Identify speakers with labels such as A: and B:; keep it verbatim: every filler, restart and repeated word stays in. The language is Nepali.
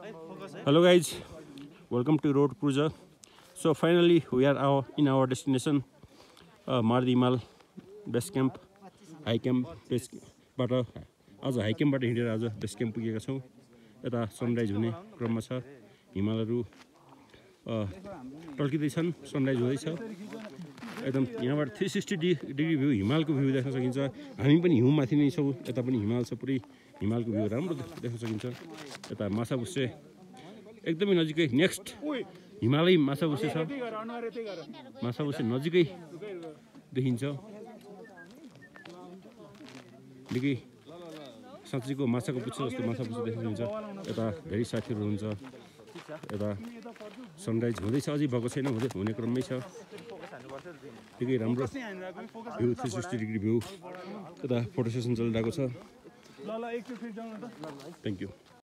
A: Hello guys, welcome to Road Cruiser. So finally we are our, in our destination, uh, Mardi Mall base camp, high camp base बाट आज हाई क्याम्पबाट हिँडेर आज बेस क्याम्प पुगेका छौँ। यता सनराइज हुने क्रममा छ, हिमालहरू टल्किँदैछन्, सनराइज हुँदैछ। एकदम यहाँबाट थ्री सिक्सटी डिग्री भ्यू हिमालको भ्यू देख्न सकिन्छ। हामी पनि हिउँमाथि नै छौँ, यता पनि हिमाल छ, पुरै हिमालको भ्यू राम्रो देख्न सकिन्छ। यता माछापुच्छ्रे एकदमै नजिकै, नेक्स्ट हिमालय माछापुच्छ्रे छ, माछापुच्छ्रे नजिकै देखिन्छ। निकै साँच्चीको माछाको पुच्छ्रे जस्तो माछापुच्छ्रे देख्न सकिन्छ। यता धेरै साथीहरू हुनुहुन्छ। यता सनराइज हुँदैछ, अझै भएको छैन, हुँदै हुने क्रममै छ। निकै राम्रो view, three sixty degree view. यता फोटो सेसन चलिरहेको छ। Thank you.